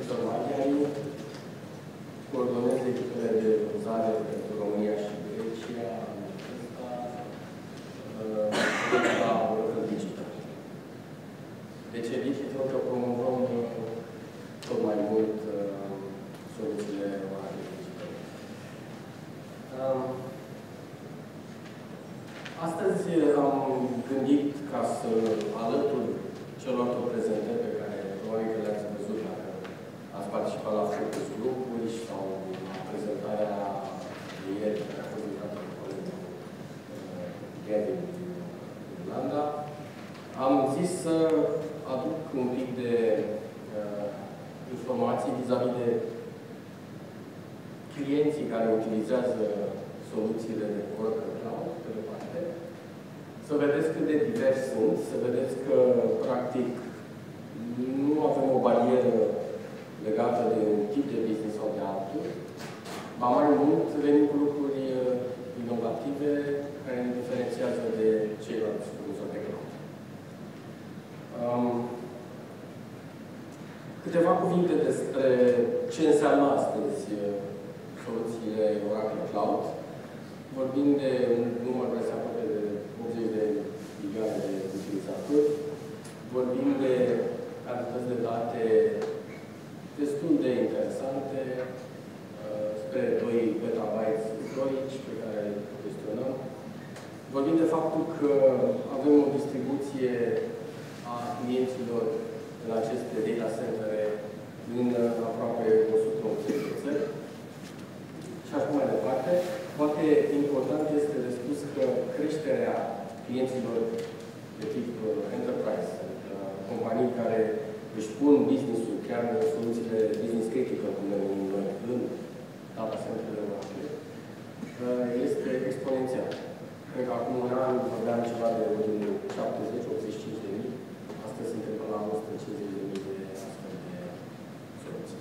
Victor Maghiari, coordonez echipele de vânzare pentru România și Grecia, la Oracle Digital. De ce digital? Că promovăm tot mai mult soluțiile Oracle Digital. Astăzi am gândit ca să alătur celorlalte prezentări pe care probabil că le-ați văzut dacă ați participat la focus grupuri sau la prezentarea de ieri care a fost lucrată cu colegul Gavin din Irlanda. Am zis să aduc un pic de informații vis-a-vis de clienții care utilizează soluțiile de Oracle Cloud, pe de parte. Să vedeți cât de divers sunt, să vedeți că, practic, nu avem o barieră legată de un tip de business sau de altul, ba mai mult venim cu lucruri inovative care ne diferențiază de ceilalți furnizori de cloud. Câteva cuvinte despre ce înseamnă astăzi soluțiile Oracle Cloud. Vorbim de un număr de aproape de 80 de milioane de utilizatori. Vorbim de cantități de date destul de interesante, spre 2 petabytes istorici pe care le gestionăm. Vorbim de faptul că avem o distribuție a clienților în aceste data centre în aproape 180 de țări. Și așa mai departe. Poate important este de spus că creșterea clienților de tip enterprise, adică companii care își pun business-ul, chiar soluțiile business critical, cum le numim noi, în data center-urile noastre, este exponențial. Cred că acum un an vorbeam ceva de 70-85 de mii, astăzi suntem până la 150 de mii de astfel de soluții.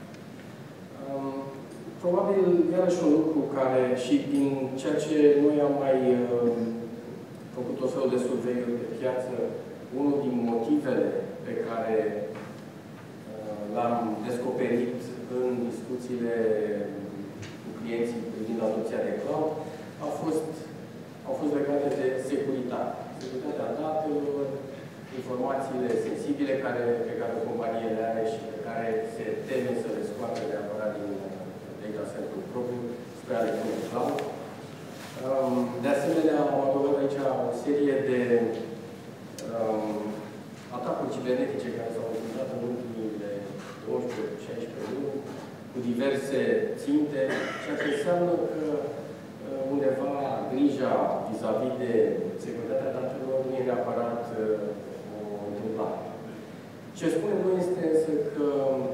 Probabil, iarăși un lucru care, și din ceea ce noi am mai făcut o fel de surveiuri pe piață, unul din motivele pe care l-am descoperit în discuțiile cu clienții privind adopția de cloud, au fost legate de securitate. Securitatea datelor, informațiile sensibile pe care o companie le are și pe care se teme să le scoată neapărat din data center-ul propriu spre Oracle Cloud. De asemenea, am adăugat aici o serie de atacuri cibernetice care s-au întâmplat în ultimile 12-16 luni, cu diverse ținte, ceea ce înseamnă că undeva grija vis-a-vis de securitatea datelor nu e neapărat o întâmplare. Ce spunem noi este însă că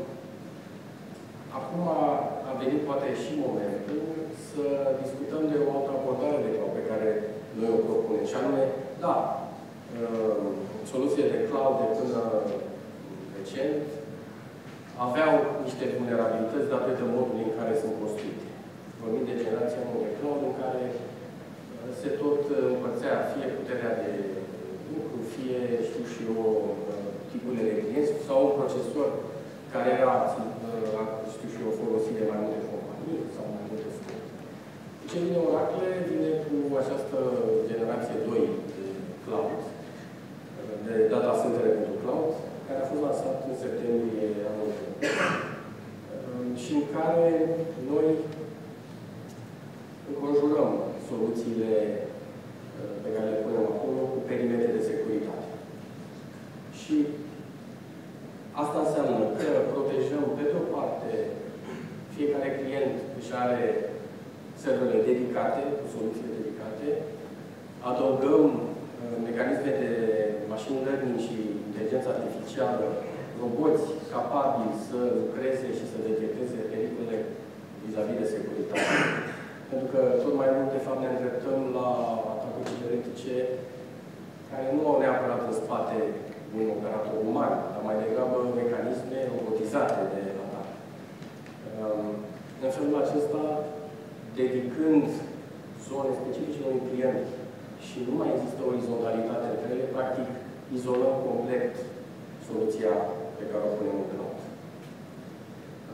acum a venit poate și momentul să discutăm de o altă abordare de cloud pe care noi o propunem. Și anume, da, soluțiile de cloud de până recent aveau niște vulnerabilități datorită modului în care sunt construite. Vorbim de generația nouă de cloud în care se tot împărțea fie puterea de lucru, fie, știu și eu, tipurile de clienți sau un procesor care era, știu și eu, folosit de mai multe companii sau mai multe scopuri. Ce vine Oracle? Vine cu această generație 2 de cloud, de data center pentru cloud, care a fost lansat în septembrie anul trecut. Și în care noi înconjurăm soluțiile pe care le punem acolo cu perimetre de securitate. Și asta înseamnă că protejăm, pe de o parte, fiecare client își are serverele dedicate, cu soluțiile dedicate, adăugăm mecanisme de machine learning și inteligență artificială, roboți capabili să lucreze și să detecteze pericole vis-a-vis de securitate. Pentru că tot mai mult, de fapt, ne îndreptăm la atacuri cibernetice care nu au neapărat în spate un operator uman, dar mai degrabă mecanisme robotizate de atac. În felul acesta, dedicând zone specifice unui client și nu mai există orizontalitate între ele, practic, izolăm complet soluția pe care o punem în cloud.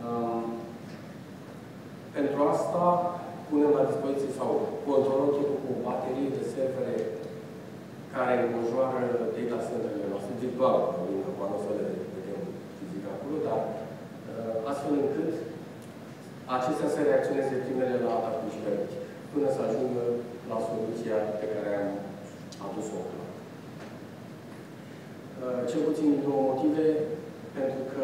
Pentru asta punem la dispoziție sau controlăm totul cu o baterie de servere care înconjoară data center-urile noastre, virtual, pentru că nu o să le vedem fizic acolo, dar astfel încât acestea să reacționeze primele la atacul cibernetic, până să ajungă la soluția pe care am adus-o. Cel puțin din două motive, pentru că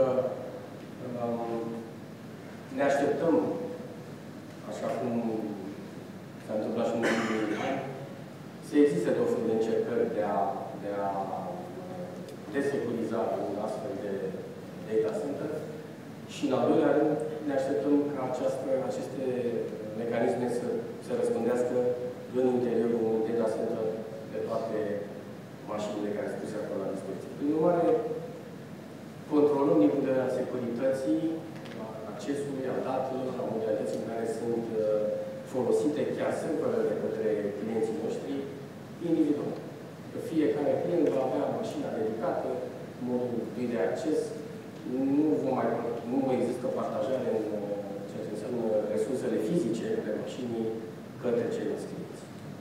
ne așteptăm, așa cum s-a întâmplat și în ultimii ani, să existe tot felul de încercări de a desecuriza un astfel de data center și, în al doilea rând, ne așteptăm ca aceste mecanisme să se răspândească în interiorul unui data center de toate mașinile care sunt puse acolo la dispoziție. Prin urmare, controlăm din punct de vedere al securității, a accesului, a datelor, a modalității în care sunt folosite chiar serverele de către clienții noștri individual. Că fiecare client va avea mașina dedicată, modul lui de acces, nu există partajare în ceea ce înseamnă resursele fizice ale mașinii către ceilalți clienți.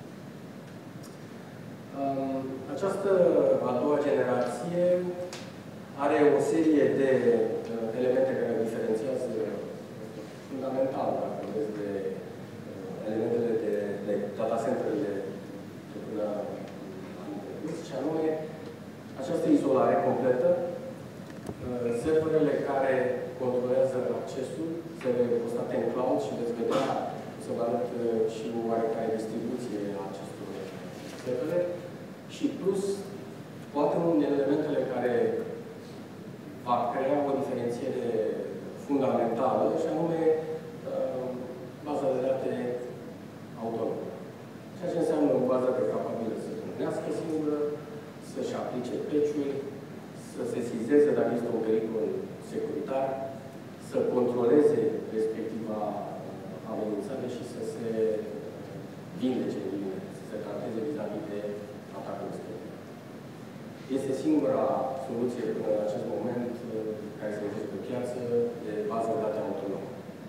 Această a doua generație are o serie de elemente care o diferențiază fundamental, dacă vreți, de elementele de data center-urile de până anul trecut, și anume această izolare completă, serverele care controlează accesul se postate în cloud și veți vedea, să vă arăt și o oarecare distribuție a acestor servere, și plus, poate unul din elementele care va crea o diferențiere fundamentală, și anume baza de date autonomă. Ceea ce înseamnă o bază de capabilă să gândească singură, să-și aplice patch-uri, să se sesizeze dacă este un pericol securitar, să controleze respectiva amenințare și să se vindece, să se trateze vis-a-vis de atacul respectiv. Este singura soluție până în acest moment care se găsește pe piață de bază de date autonomă.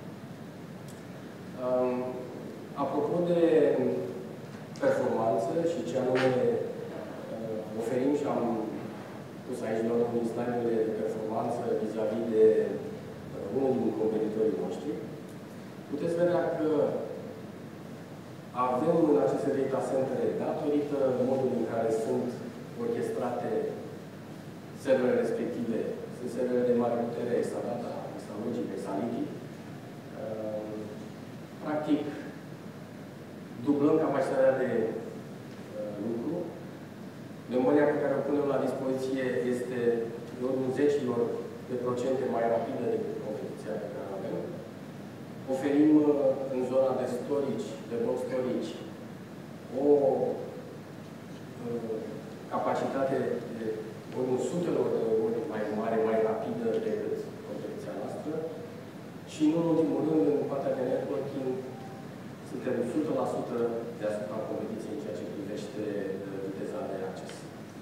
Apropo de performanță și ce anume oferim, și am pus aici doar unul din slide-urile de performanță vis-a-vis de unul din competitorii noștri, puteți vedea că avem în aceste data centre, datorită modului în care sunt orchestrate serverele respective, sunt serverele de mare putere, exadata, exalogic, exalitic, practic, dublăm capacitatea de lucru. Memoria pe care o punem la dispoziție este de ordinul 10% mai rapidă decât competiția pe care o avem. Oferim în zona de storage, de block storage, o capacitate de ordinul sutelor de ori mai mare, mai rapidă decât competiția noastră. Și, în ultimul rând, în partea de networking, suntem 100% deasupra competiției în ceea ce privește viteza de acces.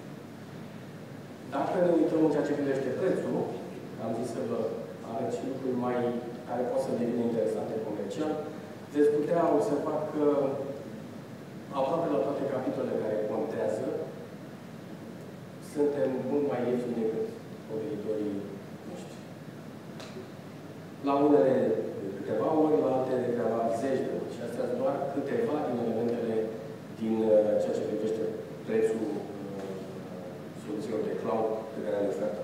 Dacă ne uităm în ceea ce privește prețul, am zis să vă arăt și lucruri care pot să devină interesante comercial, veți putea observa că aproape la toate capitolele care contează, suntem mult mai ieftini decât competitorii noștri. La unele de câteva ori, la altele de câteva zeci de ori. Și astea sunt doar câteva din elementele din ceea ce privește prețul soluțiilor de cloud pe care le ofertă.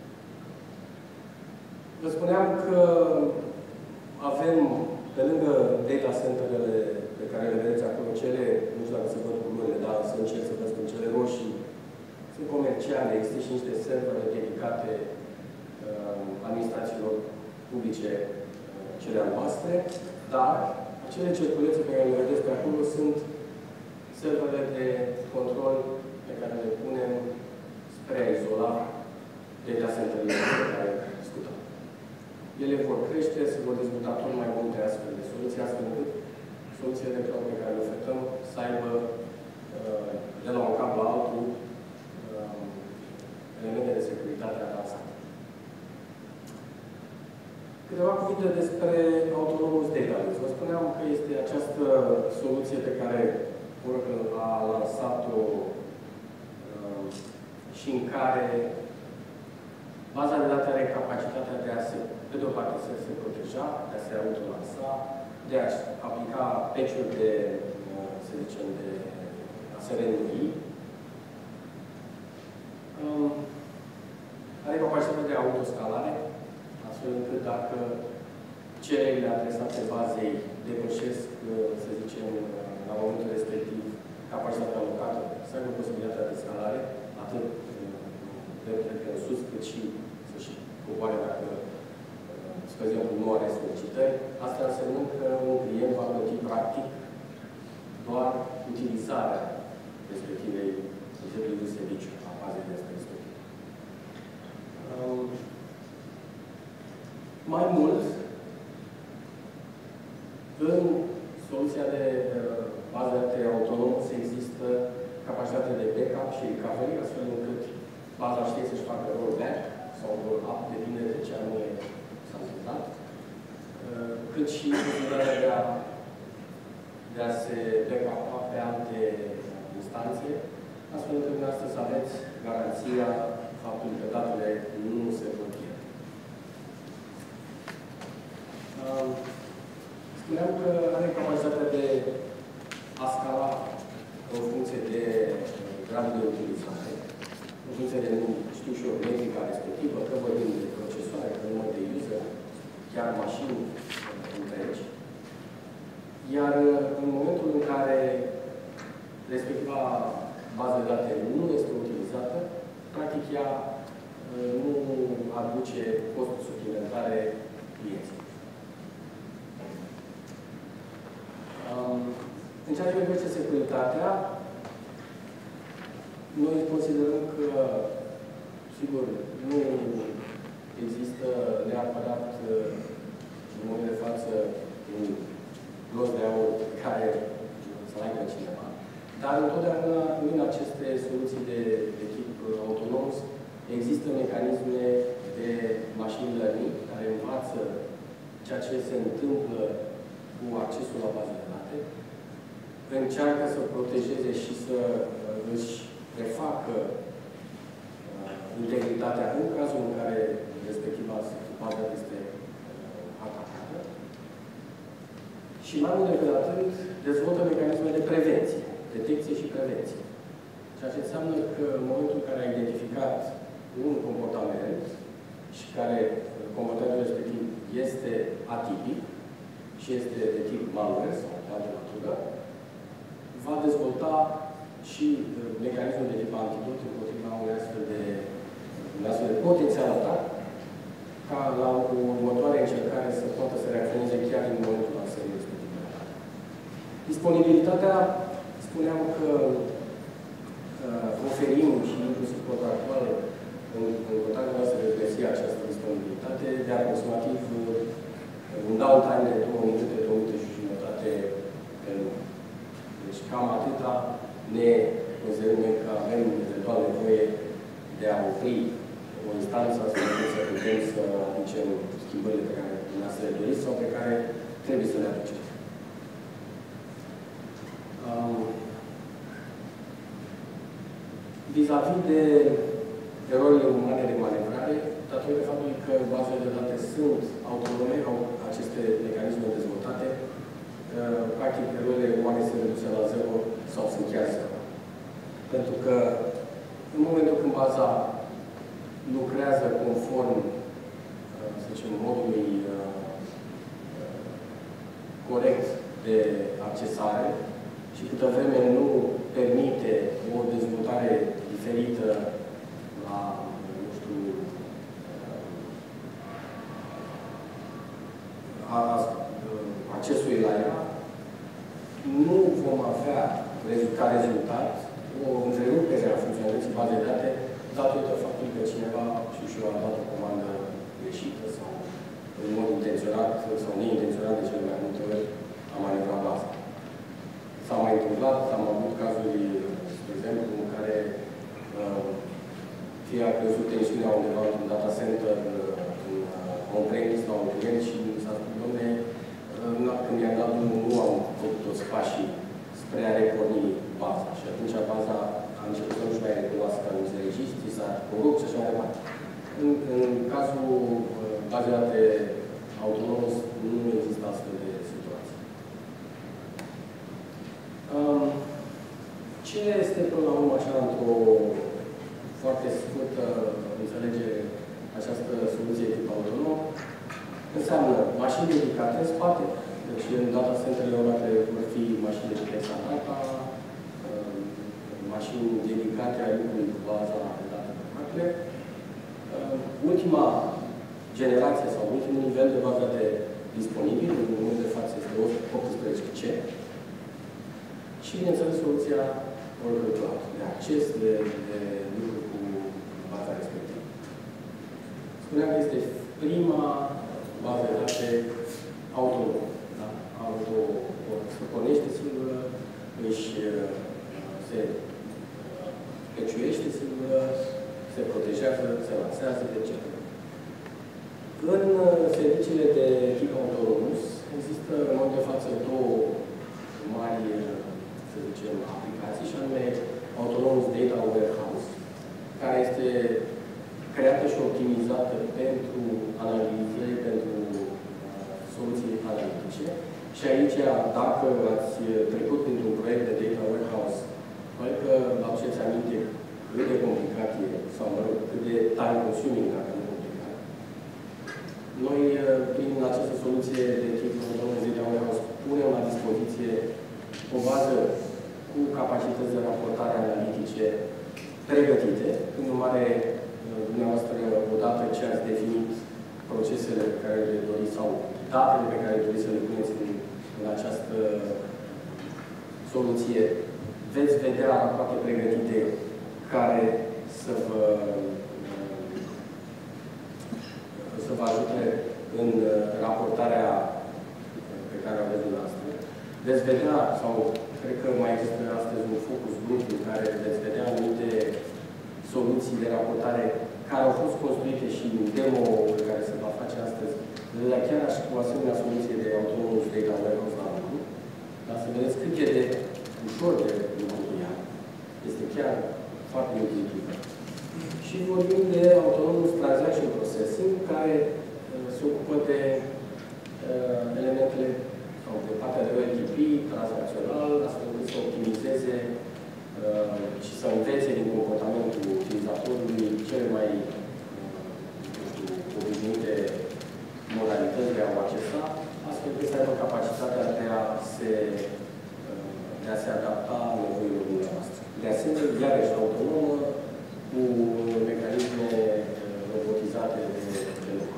Vă spuneam că avem, pe lângă data center-ele pe care le vedeți acolo, cele, nu știu dacă se văd culorile, dar să încerc să vă spun, cele roșii, sunt comerciale, există și niște servere dedicate administrațiilor publice, cele noastre, dar acele cerculețe pe care le vedeți pe acolo sunt servere de control pe care le punem spre a izola data center-urile pe care discutăm. Ele vor crește, se vor dezvolta tot mai multe astfel de soluții, astfel încât soluțiile de cloud pe care le ofertăm să aibă de la un cap la altul elemente de securitate avansate. Câteva vorbit despre Autonomous Database. Vă spuneam că este această soluție pe care Oracle a lansat-o și în care baza de date are capacitatea de a se, pe de o parte, să se proteja, de a se autolansa, de a aplica patch-uri de, să zicem, de a se reînnoi. Are capacitatea de autoscalare, astfel încât dacă cererile adresate bazei depășesc, să zicem, la momentul respectiv, capacitatea alocată, să aibă posibilitatea de scalare, atât de sus, cât și să-și coboare dacă, spre exemplu, nu are solicitări. Asta înseamnă că un client va plăti, practic, doar utilizarea respectivei serviciu a bazei de asta respectiv. Mai mult, în soluția de bază de date autonomă există capacitatea de backup și recovery, astfel încât baza știe să-și facă rollback sau roll-up, depinde de ce anume s-a întâmplat, cât și posibilitatea de a se backupa pe alte instanțe, astfel încât dumneavoastră să aveți garanția faptului că datele nu se vor pierde. Spuneam că are capacitatea de a scala în funcție de gradul de utilizare, în funcție de, știu și eu, metrica respectivă, că vorbim de procesoare, că număr de user, chiar mașini întregi. Iar în momentul în care respectiva bază de date nu este utilizată, practic ea nu aduce costuri suplimentare clienților. În ceea ce privește securitatea, noi considerăm că, sigur, nu există neapărat în momentul de față un glos de aur care să aibă cineva. Dar întotdeauna în aceste soluții de tip autonom există mecanisme de machine learning care învață ceea ce se întâmplă cu accesul la bază de date, încearcă să protejeze și să își refacă integritatea în cazul în care respectiva bază este atacată. Și mai mult decât atât, dezvoltă mecanisme de prevenție, detecție și prevenție. Ceea ce înseamnă că în momentul în care a identificat un comportament și care comportamentul respectiv este atipic și este de tip malware sau de altă natură, va dezvolta și mecanismul de tip antidot împotriva unui astfel de potențial atac, ca la o următoare încercare să poată să reacționeze chiar în momentul lansării respectiv. Disponibilitatea, spuneam că oferim și inclusiv contractual în contractul noastră de găsi această disponibilitate de aproximativ un downtime de 2 minute, 2 minute și jumătate pe lună. Deci cam atâta ne considerăm că avem eventual nevoie de a opri o instanță astfel încât să putem să aducem schimbările pe care dumneavoastră le doriți sau pe care trebuie să le aducem. Vis-a-vis de erorile umane de manevrare, datorită faptului că bazele de date sunt autonome, au aceste mecanisme dezvoltate, practic erorile umane sunt reduse la 0 sau sunt chiar 0. Pentru că în momentul când baza lucrează conform, să zicem, modului corect de accesare și câtă vreme nu permite o dezvoltare diferită la, nu știu, accesului la ea, nu vom avea ca rezultat o întrerupere a funcționalității bazei de date datorită faptului că cineva și-și a dat o comandă greșită sau în mod intenționat sau neintenționat de cele mai multe ori a manevrat baza. S-a mai întâmplat, am avut cazuri, spre exemplu, în care fie a căzut tensiunea undeva într-un data center, în on-premise la un client și când i-am dat drumul, nu am făcut toți pașii spre a reporni baza. Și atunci baza a început să nu-și mai recunoască anumiți registri, s-a corupt și așa mai departe. În cazul bazei date autonomos, nu există astfel de situații. Ce este, până la urmă, așa, într-o foarte scurtă înțelegere, această soluție tip autonom? Înseamnă mașini dedicate în spate, deci în data centrele orate vor fi mașini de Exadata, mașini dedicate a lucrului cu baza de date de oracle. Ultima generație sau ultimul nivel de bază de disponibil, în momentul de față este 18C. Și, bineînțeles, soluția Oracle Cloud, de acces, de lucru cu baza respectivă. Spuneam că este prima bază de date autonomă. Da? Se pornește singură, se peciuiește singură, se protejează, se lansează, etc. În serviciile de tip autonomous există în mod de față două mari, să zicem, aplicații, și anume Autonomous Data Warehouse, care este creată și optimizată pentru analize, pentru soluții analitice. Și aici, dacă ați trecut printr-un proiect de Data Warehouse, probabil că vă aduceți aminte cât de complicat e, sau, mă rog, cât de time consuming, dacă nu complicat. Noi, prin această soluție de tip Autonomous Data Warehouse, punem la dispoziție o bază cu capacități de raportare analitice pregătite. În urmare, dumneavoastră, odată ce ați definit procesele pe care le doriți sau datele pe care doriți să le puneți în această soluție, veți vedea rapoarte pregătite care să vă ajute în raportarea pe care o aveți dumneavoastră. Veți vedea, sau cred că mai există astăzi un focus group în care veți vedea anumite soluții de raportare care au fost construite și în demo pe care se va face astăzi, la chiar așa cu o asemenea soluție de Autonomous Data Warehouse la lucru, dar să vedeți cât e de ușor de lucru cu ea. Este chiar foarte intuitivă. Și vorbim de Autonomous Transaction Processing, care se ocupă de elementele sau de partea de OLTP, transacțional, astfel încât să optimizeze și să învețe din comportamentul utilizatorului cele mai obișnuite modalități de a o accesa, astfel încât să aibă capacitatea de a se adapta nevoilor dumneavoastră. De asemenea, iarăși autonomă, cu mecanisme robotizate de lucru.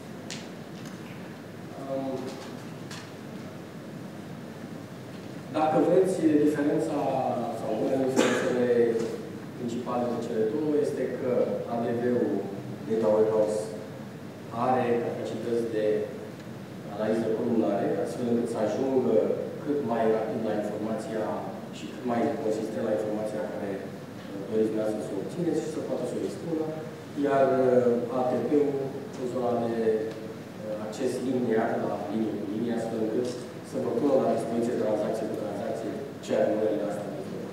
Dacă vreți, diferența sau una din diferențele principale de cele două este că ADV-ul Data Warehouse are capacități de analiză columnare, astfel încât să ajungă cât mai rapid la informația și cât mai consistent la informația care doriți dumneavoastră să o obțineți și să poată să o expună, iar ATP-ul în zona de acces liniar la linie cu linie, astfel încât să vă pună la dispoziție tranzacție cu tranzacție ceea ce numele astea de lucru.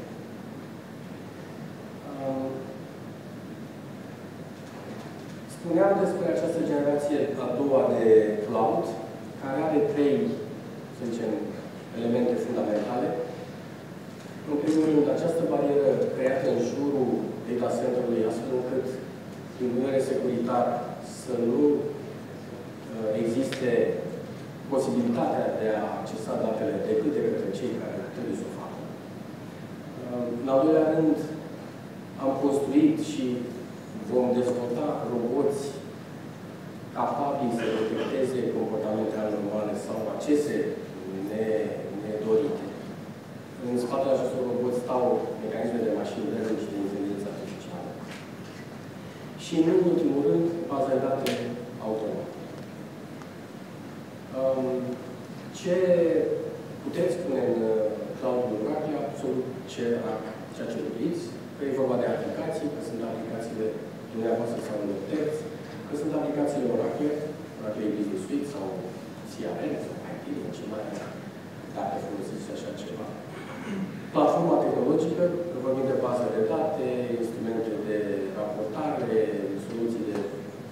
Spuneam despre această generație a doua de cloud, care are trei, să zicem, elemente fundamentale. În primul rând, această barieră creată în jurul data center-ului, astfel încât, din vedere securitar, să nu existe posibilitatea de a accesa datele decât de către cei care trebuie să o facă. În al doilea rând, am construit și vom dezvolta roboți capabili să detecteze comportamente anormale sau accese nedorite. În spatele acestor roboți stau mecanisme de machine learning și de inteligență artificială. Și, în ultimul rând, baza de date autonomă. Ce puteți spune în cloud-ul Oracle? Absolut ceea ce doriți. Că e vorba de aplicații, că sunt aplicațiile dumneavoastră sau unor terți, că sunt aplicațiile Oracle, Oracle Business Suite sau CRM sau ce mai dacă folosiți așa ceva. Platforma tehnologică, vorbim de bază de date, instrumente de raportare, soluții de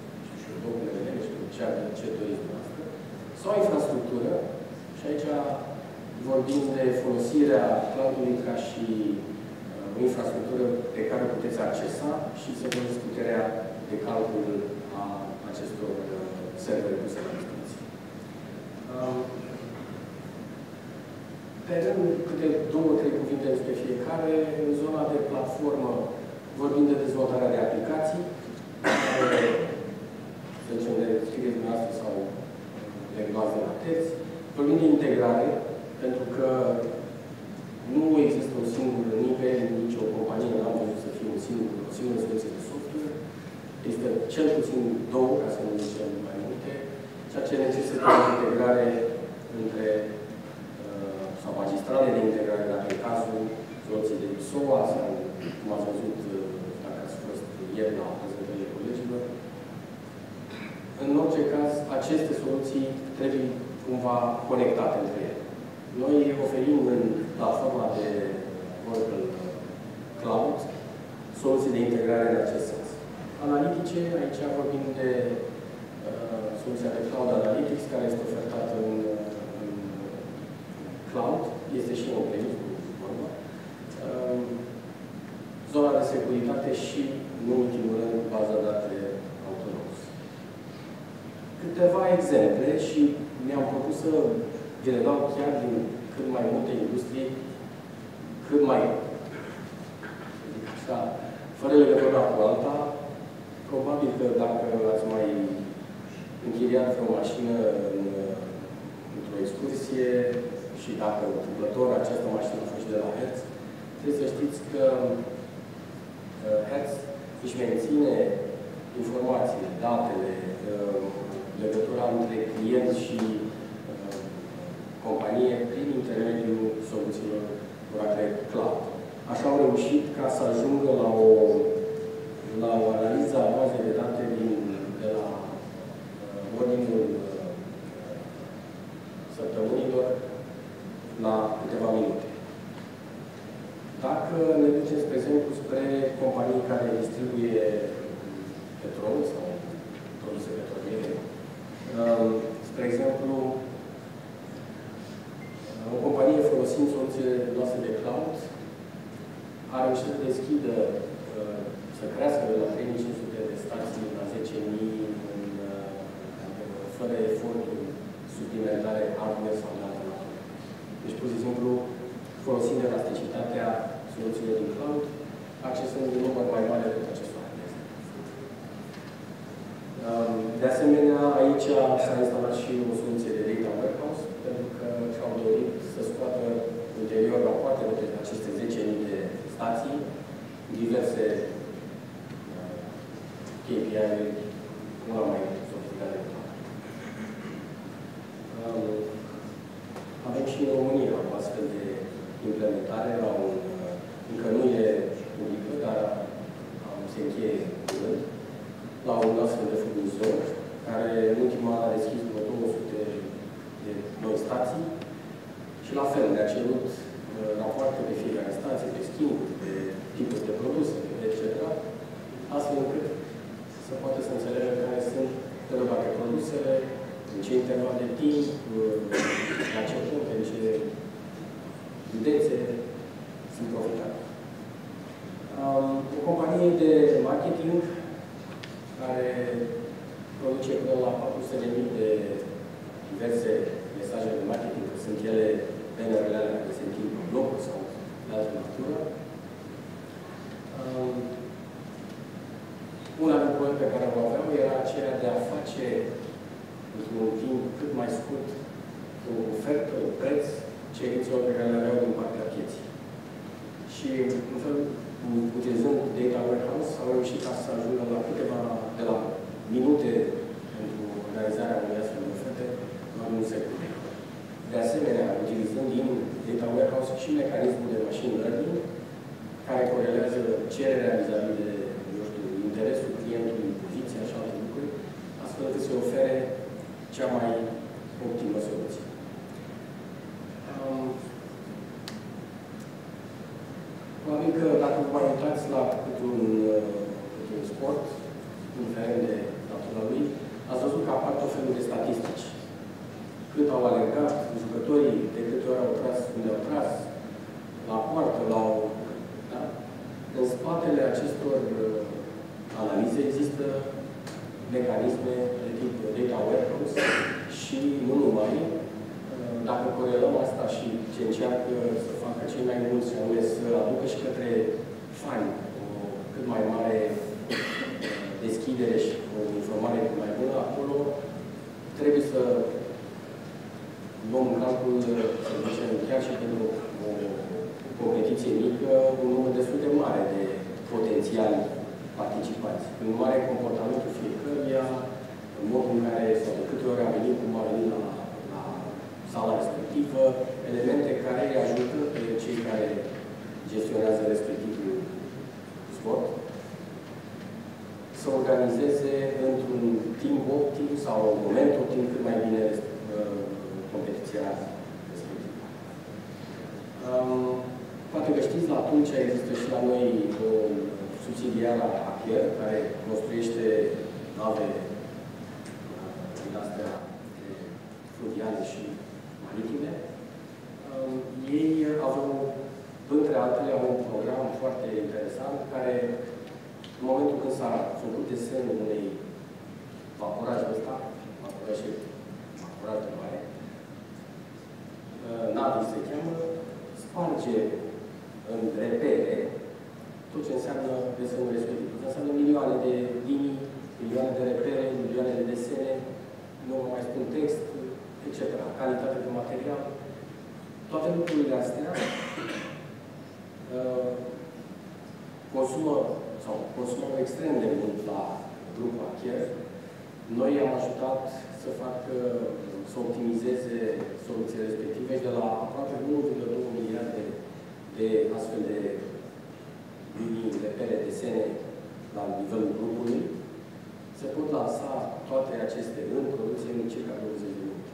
ce doriți dumneavoastră, sau infrastructură, și aici vorbim de folosirea cloud-ului ca și o infrastructură pe care o puteți accesa și să vă puterea de calcul a acestor servere puse la dispoziție. Pe rând, câte 2-3 cuvinte despre fiecare. În zona de platformă vorbim de dezvoltarea de aplicații, să zicem, de scrieți dumneavoastră sau de bază la terți. Vorbim de integrare, pentru că nu există un singur nivel, nici o companie n-am văzut să fie o singură soluție de software. Există cel puțin două, ca să nu zicem mai multe, ceea ce necesită o integrare între sau magistrale de integrare, dacă e cazul, soluții de SOA sau, cum ați văzut, dacă ați fost ieri la prezentările colegilor. În orice caz, aceste soluții trebuie cumva conectate între ele. Noi oferim în platforma de Oracle Cloud soluții de integrare în acest sens. Analitice, aici vorbim de soluția de Cloud Analytics, care este ofertată în Cloud, este și un premis, vorba. Zona de securitate și, nu în ultimul rând, baza date autonomă. Câteva exemple și mi-am propus să vi le dau chiar din cât mai multe industrie, cât mai, așa, fără legătură cu alta. Probabil că dacă ați mai închiriat o mașină într-o excursie și dacă întâmplător această mașină a fost și de la Hertz, trebuie să știți că Hertz își menține informațiile, datele, legătura între client și companie prin intermediul soluțiilor Oracle Cloud. Așa au reușit ca să ajungă la o analiză a bazei de date de la ordinul săptămânilor la câteva minute. Dacă ne ducem, spre exemplu, spre companii care distribuie petrol sau produse petroliere, spre exemplu, o companie folosind soluțiile noastre de cloud a reușit să deschidă, să crească de la 3500 de stații la 10.000 fără eforturi suplimentare hardware sau de altă natură. Deci, pur și simplu, folosind elasticitatea soluțiilor din cloud, accesând un număr mai mare de accesoare. De asemenea, aici s-a instalat și o soluție de data warehouse, pentru că și-au dorit să scoată ulterior rapoartele de aceste 10.000 de stații, diverse KPI-uri, una mai sofisticate. Avem și în România o astfel de implementare, încă nu e publică, dar se încheie curând, la un astfel de furnizor, care în ultima an a deschis vreo 200 de noi stații și la fel ne-a cerut rapoarte de fiecare stație, de schimburi, de tipuri de produse, etc., astfel încât să poată să înțeleagă care sunt relevate produsele, în ce interval de timp, la ce punct, în ce județe sunt profitate. O companie de marketing care produce până la 400.000 de diverse mesaje de marketing, că sunt ele bannerele alea care se întind pe bloguri sau de altă natură. Una din proiecte pe care o aveau era aceea de a face într-un timp cât mai scurt o ofertă, un preț cerințelor pe care le aveau din partea pieții. Și, în fel, utilizând data warehouse, au reușit ca să ajungă la câteva, de la minute pentru organizarea unei astfel de oferte, la un secunde. De asemenea, utilizând din data warehouse și mecanismul de machine learning, care corelează cererea vis-a-vis de, nu știu, interesul clientului, poziția și alte lucruri, astfel încât se ofere cea mai optimă soluție. dacă vă mai uitați la un sport, indiferent de natura lui, ați văzut că apar tot felul de statistici. Cât au alergat jucătorii, de câte ori au tras, unde au tras, la poartă, da? În spatele acestor analize există mecanisme de tip data warehouse și nu numai. Dacă corelăm asta și ce încearcă să facă cei mai mulți, și anume să aducă și către fani o cât mai mare deschidere și o informare cât mai bună, acolo trebuie să luăm în calcul, să zicem, chiar și pentru o competiție mică, un număr destul de mare de potențiali participanți. În mare comportamentul fiecăruia, în modul în care, sau de câte ori a venit, cum a venit la sala respectivă, elemente care îi ajută pe cei care gestionează respectivul sport să organizeze într-un timp optim sau un moment optim cât mai bine competiția respectivă. Poate că știți, la atunci există și la noi o subsidiară Achier, care construiește nave din astea fluviale și maritime. Ei aveau, între altele, au un program foarte interesant, care, în momentul când s-a făcut desenul unei vaporaje ăsta, vaporaj de mare, navi se cheamă, sparge în repere tot ce înseamnă desenul respectiv. Asta înseamnă milioane de linii, milioane de repere, milioane de desene, nu mai spun text, etc. Calitate de material. Toate lucrurile astea consumă extrem de mult la grupul Achier. Noi am ajutat să optimizeze soluțiile respective și de la aproape 1,2 miliarde de astfel de linii, repere, desene la nivelul grupului, se pot lansa toate aceste în producție în circa 20 de minute.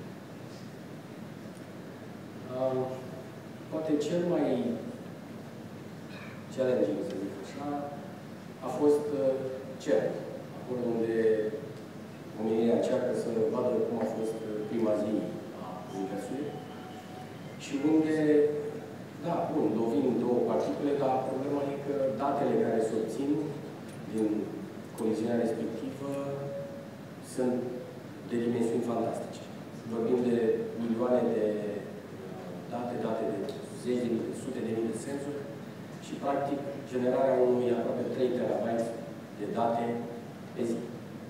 Poate cel mai challenging, să zic așa, a fost CERN, acolo unde omenirea încearcă să vadă cum a fost prima zi a Universului și unde, da, bun, lovim două particule, dar problema e că datele care se obțin din coliziunea respectivă sunt de dimensiuni fantastice. Vorbim de milioane de date de zeci de mii, de sute de mii de senzori și, practic, generarea unui aproape 3 terabyte de date pe zi.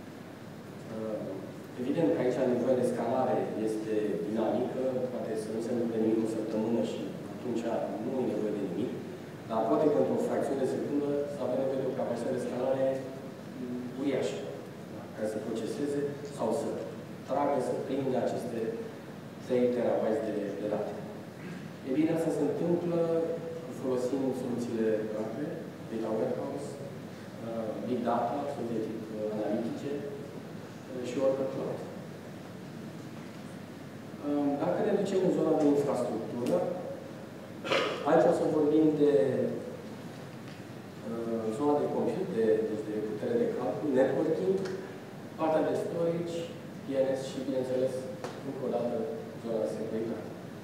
Evident că aici nevoia de scalare este dinamică, poate să nu se întâmple nimic o săptămână și atunci nu e nevoie de nimic, dar poate că într-o fracțiune de secundă să avem nevoie de o capacitate de scalare uriașă, care să proceseze sau să tragă, să prinde aceste 3 terabyte de date. E bine, asta se întâmplă folosind soluțiile proape, data warehouse, big data, soluții de tip analitice și Oracle Cloud. Dacă ne ducem în zona de infrastructură, aici o să vorbim de zona de comput, deci de putere de calcul, networking, partea de storage, DNS și, bineînțeles, încă o dată, zona de securitate.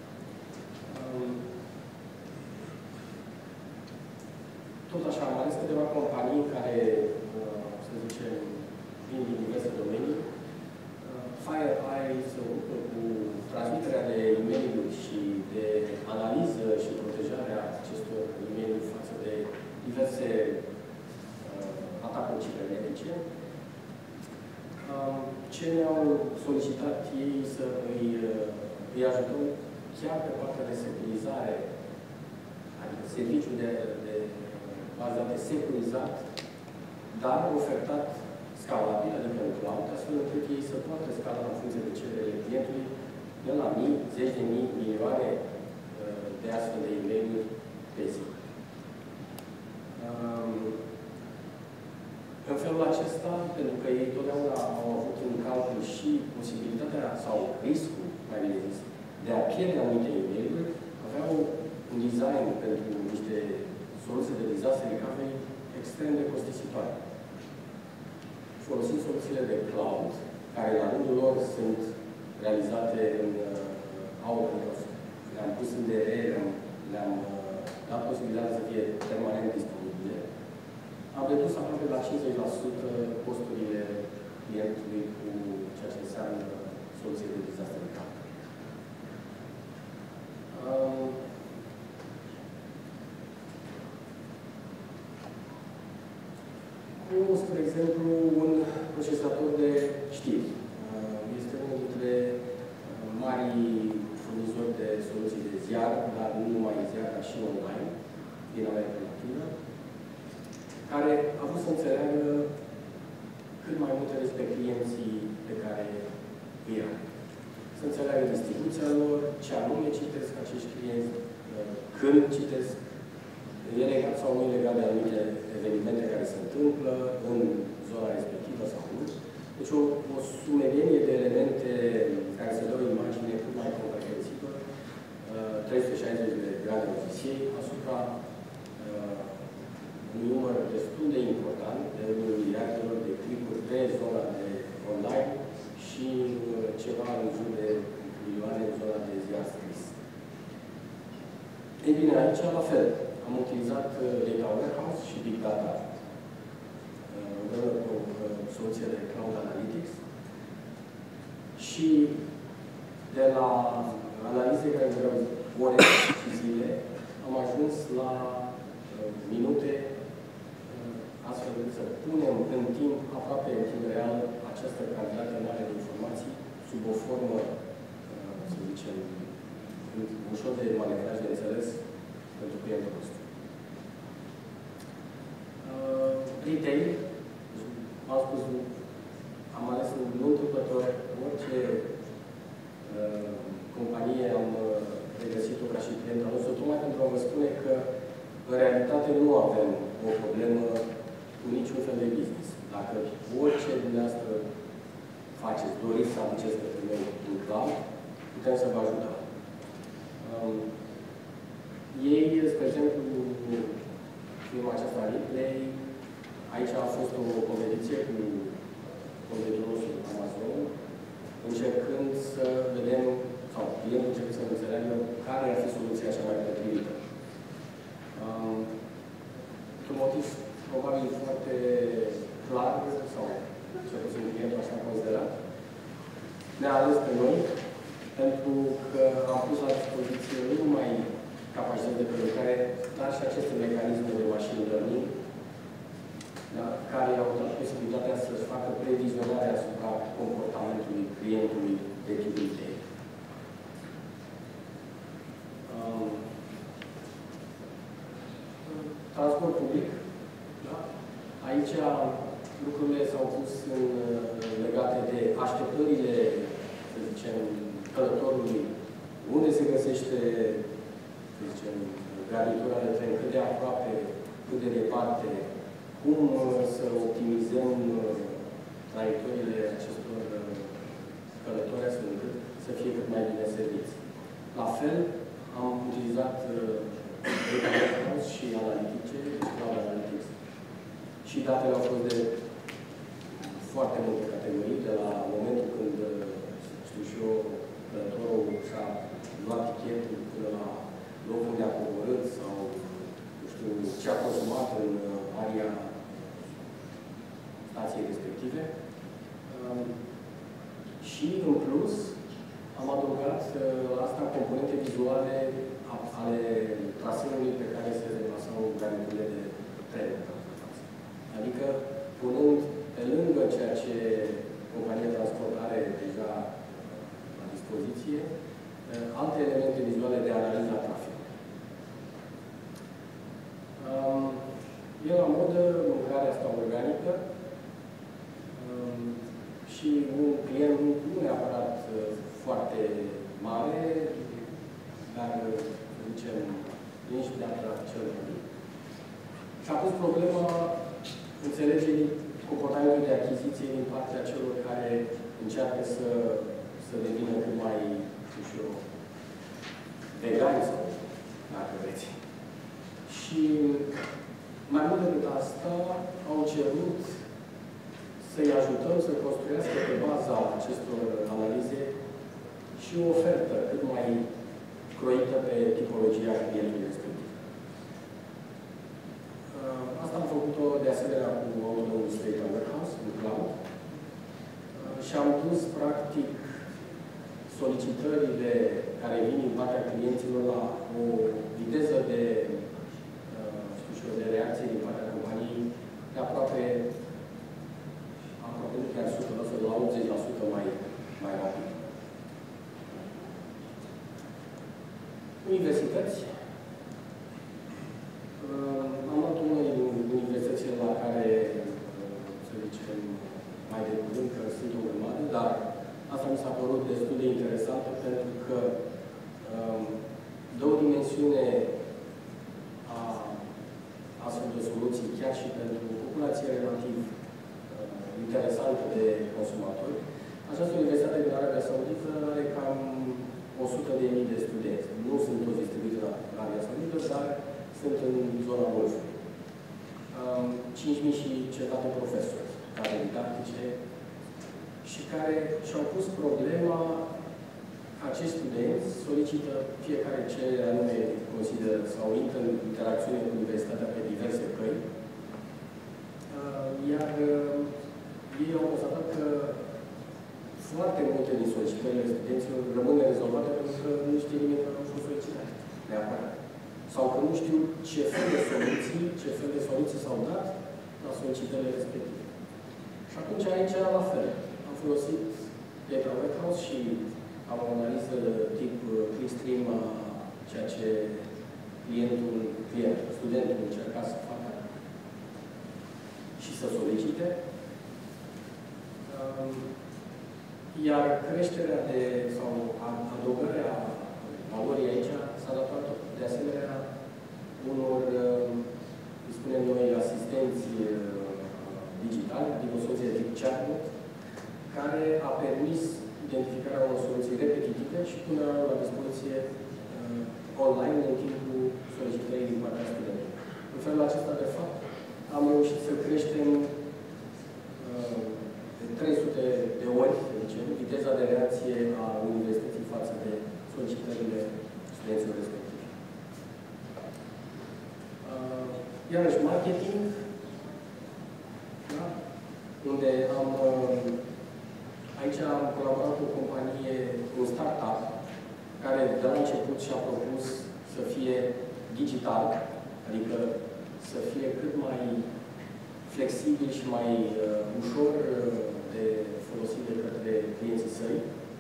Tot așa, am ales câteva companii care, să zicem, vin din diverse domenii. FireEye se ocupă cu transmiterea de e-mail-uri și de analiză și protejarea acestor e-mail-uri față de diverse atacuri cibernetice. Ce ne-au solicitat ei să îi ajutăm chiar pe partea de securizare, adică serviciul de bază de securizat, dar ofertat scalabil, adică în cloud, astfel încât ei să poată scala în funcție de cererile clientului de la mii, zeci de mii, milioane de astfel de e-mail-uri pe zi. În felul acesta, pentru că ei totdeauna au avut în calcul și posibilitatea sau riscul, mai bine zis, de a pierde anumite e-mail-uri, aveau un design pentru niște soluții de disaster recovery extrem de costisitoare. Folosind soluțiile de cloud, care la rândul lor sunt realizate în le-am pus în DRE, le-am dat posibilitatea să fie permanent disponibile, am redus aproape la 50% costurile clientului cu ceea ce înseamnă soluție de disaster recovery. Spre exemplu, un procesator de știri. Este unul dintre marii furnizori de soluții de ziar, dar nu numai ziar, dar și online, din America Latină, care a vrut să înțeleagă cât mai multe despre clienții pe care îi are. Să înțeleagă distribuția lor, ce anume citesc acești clienți, când citesc, e legat sau nu e legat de anumite evenimente care se întâmplă în zona respectivă sau nu. Deci o sumedenie de elemente care să dă o imagine cât mai comprehensivă, 360 de grade odisei asupra unui număr destul de important de miliardelor de clicuri pe zona de online și ceva în jur de milioane în zona de ziar scris. Ei bine, aici la fel. Am utilizat Data Warehouse și Big Data împreună cu soluția de Cloud Analytics și de la analize care dureau ore și zile, am ajuns la minute, astfel încât să punem în timp, aproape în timp real, această cantitate mare de informații sub o formă, să zicem, ușor de manevraj de înțeles pentru clientul nostru. Retail, am spus, am ales nu întâmplător orice companie am regăsit-o ca și client al nostru, tocmai pentru a vă spune că în realitate nu avem o problemă cu niciun fel de business. Dacă orice dumneavoastră faceți, doriți să aduceți către noi în cloud, putem să vă ajutăm. Ei, spre exemplu, firma aceasta Replay, aici a fost o competiție cu competitorul nostru Amazon, încercând să vedem, sau clientul încercând să înțeleagă care ar fi soluția cea mai potrivită. Un motiv probabil foarte clar, sau cel puțin clientul așa considerat, ne-a ales pe noi, pentru că am pus la dispoziție nu numai capacități de prelucrare, dar și aceste mecanisme de machine learning, da, care au dat posibilitatea să-și facă previzionarea asupra comportamentului clientului de tip retail. Transport public. Da? Aici lucrurile s-au pus legate de așteptările, să zicem, călătorului, unde se găsește, să zicem, garnitura de tren, cât de aproape, cât de departe, cum să optimizăm traiectoriile acestor călători astfel încât să fie cât mai bine serviți. La fel, am utilizat data și analitice, Cloud Analytics, și datele au fost de foarte multe categorii, de la momentul când, știu și eu, călătorul și-a luat tichetul până la locul unde a coborât sau, nu știu, ce a consumat în area stației respective. Și, în plus, am adăugat la asta componente vizuale ale traseului pe care se deplasau garniturile de tren. Adică, punând pe lângă ceea ce compania de transport are deja la dispoziție, alte elemente vizuale de analiză a traficului. E la modă mâncarea asta organică și un client nu neapărat foarte mare, dar, să zicem, nici de-a cel mai mic. Și-a pus problema înțelegerii comportamentului de achiziție din partea celor care încearcă să devină cât mai, nu știu, vegani sau, dacă vreți. Și mai mult decât asta, au cerut să-i ajutăm să construiască pe baza acestor analize și o ofertă cât mai croită pe tipologia clientului respectiv. Asta am făcut-o de asemenea cu Autonomous Data Warehouse, în cloud, și am dus, practic, solicitările care vin din partea clienților la o viteză de, de reacție din partea companiei de aproape nu chiar 100%, de la 80% mai rapid. Universități. Am luat unul din universitățile la care, să zicem, mai de curând, că sunt o grămadă, dar asta mi s-a părut destul de interesantă pentru că dă o dimensiune a astfel de soluții chiar și pentru o populație relativ interesantă de consumatori. Această universitate din Arabia Saudită are cam 100.000 de studenți. Nu sunt toți distribuiți la Arabia Saudită, dar sunt în zona Golfului. 5.000 și ceva de profesori care didactice și care și-au pus problema acești studenți solicită fiecare ce anume consideră sau intră în interacțiune cu universitatea pe diverse căi. Iar ei au constatat că foarte multe din solicitările studenților rămân nerezolvate pentru că nu știe nimeni că au fost solicitate neapărat. Sau că nu știu ce fel de soluții s-au dat la solicitările respective. Și atunci aici, la fel, am folosit Data Warehouse și am o analiză tip clickstream a ceea ce studentul încerca să facă și să solicite. Iar creșterea sau adăugarea valorii aici s-a datat de asemenea unor, îi spunem noi, asistenți digitali, adică o soluție de tip chatbot, care a permis identificarea unor soluții repetitive și punerea la dispoziție online în timpul solicitării din partea studentului. În felul acesta, de fapt, am reușit să creștem de 300 de ori, să zicem, viteza de reacție a universității față de solicitările studenților respectivi. Iarăși, marketing, da? Unde aici am colaborat cu o companie, un startup, care de la început și-a propus să fie digital, adică să fie cât mai flexibil și mai ușor de folosit de către clienții săi.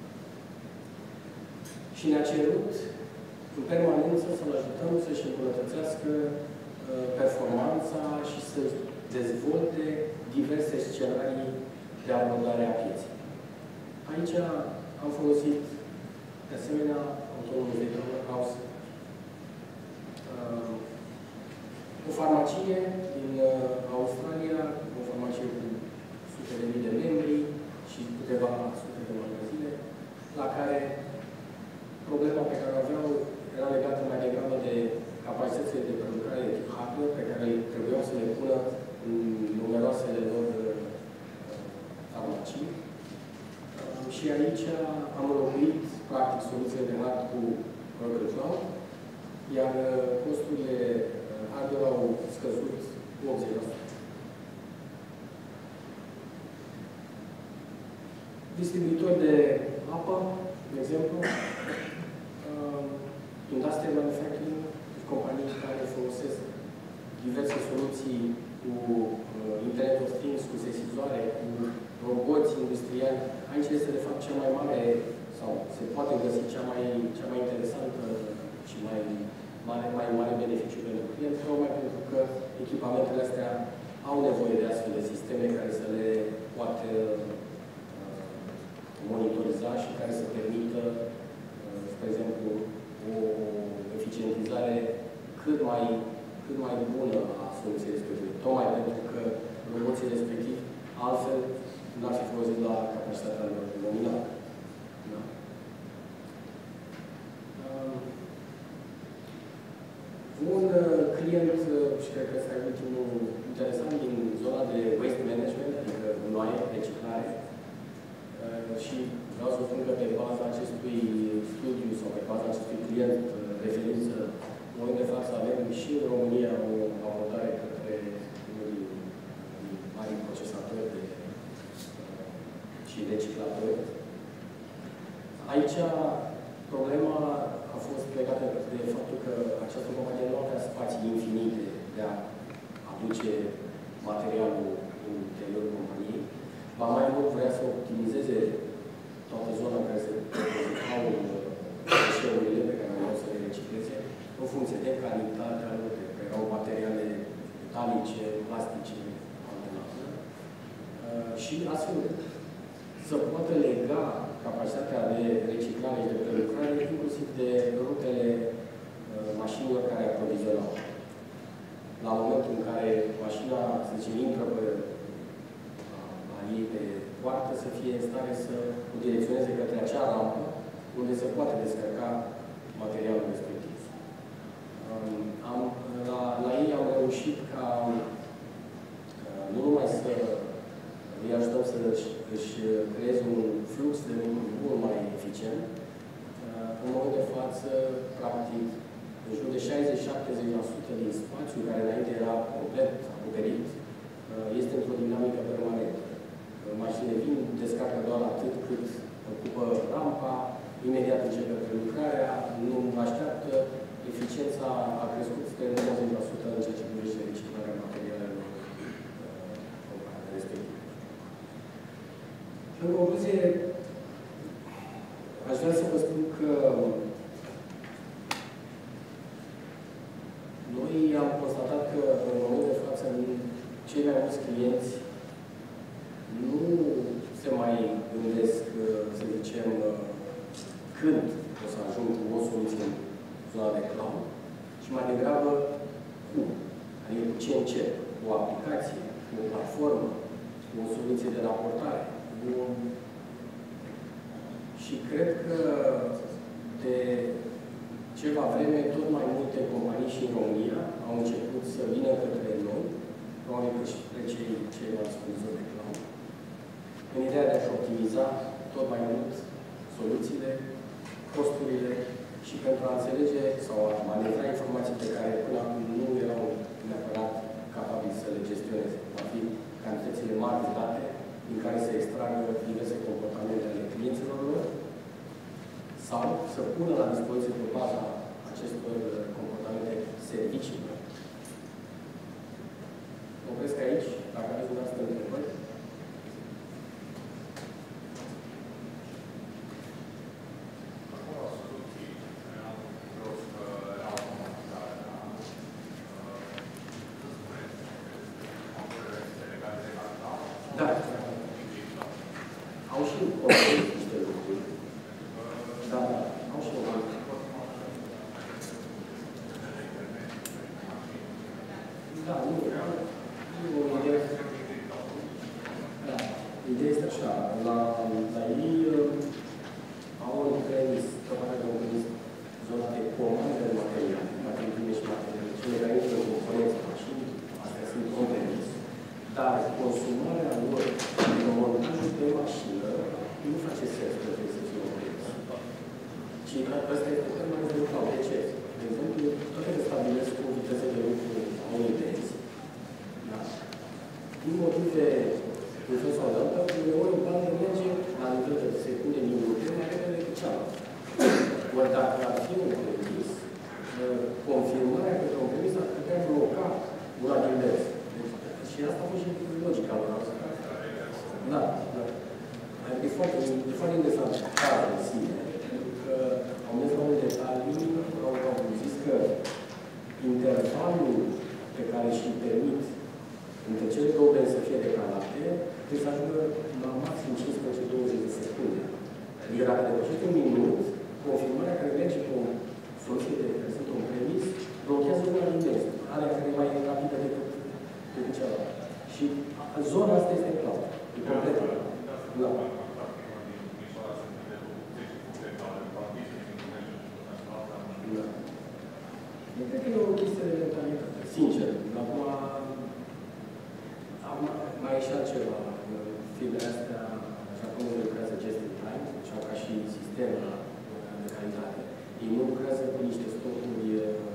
Și ne-a cerut în permanență să-l ajutăm să-și îmbunătățească performanța și să dezvolte diverse scenarii de abordare a pieței. Aici am folosit, de asemenea, Autonomous Data Warehouse, o farmacie din Australia, o farmacie cu sute de mii de membri și câteva sute de magazine, la care problema pe care o aveau era legată mai degrabă de capacitățile de prelucrare de tip hardware pe care trebuiau să le pună în numeroasele lor farmacii. Și aici am înlocuit, practic, soluțiile de hard cu Google Cloud, iar costurile hardware au scăzut cu 80%. Distribuitori de apă, de exemplu, Industrial Manufacturing, companii care folosesc diverse soluții cu Internet of Things, cu sesizoare, cu roboți industriali. Aici este, de fapt, cea mai mare, sau se poate găsi cea mai interesantă și mai mare beneficiu pentru client, tocmai pentru că echipamentele astea au nevoie de astfel de sisteme care să le poată monitoriza și care să permită, spre exemplu, o eficientizare cât mai bună a soluției respective. Tocmai pentru că roboții respectivi altfel n-ar fi folosit la capacitatea lor nominală. Da? Un client, și cred că ăsta e ultimul interesant, din zona de waste management, adică gunoaie, reciclare. Și vreau să spun că pe baza acestui studiu sau pe baza acestui client referință, noi de fapt avem și în România o abordare către unul din mari procesatori și reciclatori. Aici problema a fost legată de faptul că această companie nu avea spații infinite de a aduce materialul în interiorul companiei. Ba mai mult vrea să optimizeze toată zona în care se depozitau deșeurile pe care vreau să le recicleze, în funcție de calitatea lor, că erau materiale metalice, plastice, altă. Și astfel să poată lega capacitatea de reciclare și de prelucrare, inclusiv de rutele mașinilor care aprovizionau. La momentul în care mașina, să zicem, intră pe la ei pe poartă, să fie în stare să o direcționeze către acea rampă unde se poate descărca materialul respectiv. La ei am reușit ca nu numai să îi ajutăm să își creeze un flux de lucruri mult mai eficient. În momentul de față, practic, în jur de 60-70% din spațiul care înainte era complet acoperit, este într-o dinamică permanentă. Mașinile vin, descarcă doar atât cât ocupă rampa, imediat începe prelucrarea, nu așteaptă, eficiența a crescut spre 90% în ceea ce privește reciclarea materialelor respective. În concluzie, aș vrea să vă spun că noi am constatat că în momentul de față cei mai mulți clienți nu se mai gândesc, să zicem, când o să ajung cu o soluție în zona de cloud, și mai degrabă cum. Adică cu ce încep? Cu o aplicație, cu o platformă, cu o soluție de raportare. Și cred că de ceva vreme, tot mai multe companii și în România au început să vină către noi, probabil că și spre ceilalți furnizori de cloud, în ideea de a-și optimiza tot mai mult soluțiile, costurile și pentru a înțelege sau a manevra informații pe care până acum nu erau neapărat capabili să le gestioneze. Va fi cantitățile mari de date din care se extragă diverse comportamente ale clienților lor sau să pună la dispoziție pe baza acestor comportamente serviciilor. Opresc aici, dacă aveți dumneavoastră întrebări. Da. Au și niște lucruri. Da, au și lucruri. Da, nu. Ideea este așa. La ei au un premis, tocmai de un premis, zona de comandă de materiale, dacă îi primești materiale, cele care intră în componențe mașini, astea sunt compromis. Dar consumarea lor în montajul pe mașină nu face sens că trebuie să fie un preț. Și ăsta este termenul de lucru. De ce? De exemplu, toate le stabilesc cu viteze de lucru unități. Da? Din motive de fel sau de altă, uneori în bandă merge la nivel de secunde, minute, mai repede decât cealaltă. Ori dacă ar fi un premis, confirmarea către un premis ar putea bloca una din verzi. Și asta a fost și logica lor. Da, da. E foarte interesant cazul în sine, pentru că au mers la un detaliu, au zis că intervalul pe care și-l permit între cele două benzi să fie decalate, trebuie să ajungă la maxim 15-20 de secunde. Adică dacă depășește un minut, confirmarea care merge cu o soluție de care sunt un premis, blochează una din benzi, alea care e mai rapidă decât cealaltă. Și zona asta este cloud. E complet. Da. Eu cred că e o chestie de mentalitate. sincer, acum mai ieșit altceva. Firmele astea, așa cum lucrează just in time, așa ca și sistemul de calitate, ei nu lucrează cu niște stocuri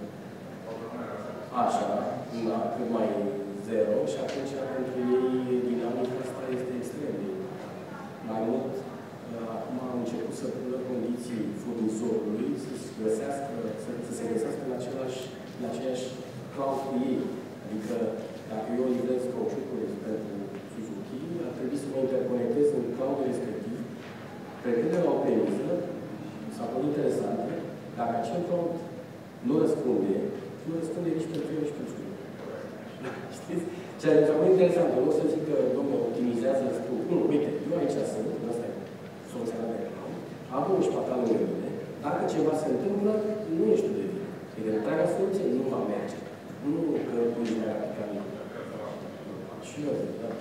așa, cât mai zero, și atunci pentru ei dinamica asta este extrem de mai mult. Acum au început să pună condiții furnizorului să se găsească în aceeași cloud cu ei. Adică, dacă eu livrez cauciucuri pentru Suzuki, ar trebui să mă interconectez în cloud-ul respectiv, plecând de la o premisă, s-a părut interesantă, dacă acel cloud nu răspunde nici pentru eu, nici pentru eu. Știți? Ceea ce s-a părut interesant, eu nu o să zic că, domnule, optimizează, spun, nu, uite, eu aici sunt, ăsta e soluția de cloud, am un șpatal lângă mine, dacă ceva se întâmplă, nu ești tu de vină. Adică întreaga soluție nu va merge. Nu că tu ești mai rapid. Și eu zic, da.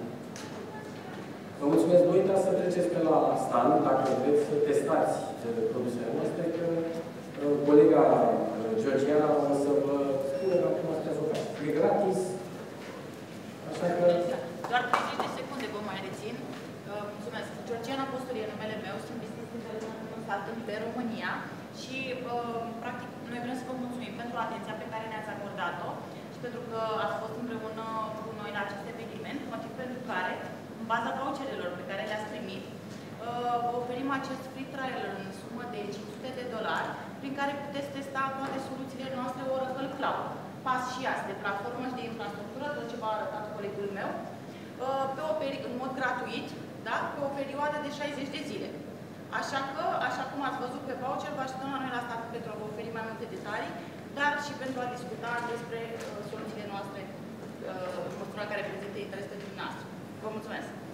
Vă mulțumesc, voi intrați să treceți pe la stand, dacă vreți să testați produsele noastre, că colega Georgiana o să vă spună cum ați putea să o faci. E gratis, așa că... Doar 30 de secunde vă mai rețin. Mulțumesc. Georgiana Posturi e numele meu, sunt business consultant pe România și, practic, noi vrem să vă mulțumim pentru atenția pe care ne-ați acordat-o și pentru că ați fost împreună cu noi la acest eveniment, motiv pentru care, în baza voucherelor pe care le-ați primit, vă oferim acest free trial în sumă de $500, prin care puteți testa toate soluțiile noastre Oracle Cloud. Pas și azi, de platformă și de infrastructură, tot ce v-a arătat colegul meu, în mod gratuit, da? Pe o perioadă de 60 de zile. Așa că, așa cum ați văzut pe voucher, vă așteptăm la noi la stat pentru a vă oferi mai multe detalii, dar și pentru a discuta despre soluțiile noastre în măsura care prezintă interes pentru dumneavoastră. Vă mulțumesc!